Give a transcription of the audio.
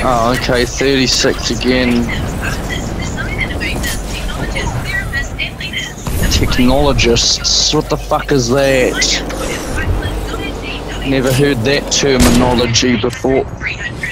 Oh, okay, 36 again. Technologists, what the fuck is that? Never heard that terminology before.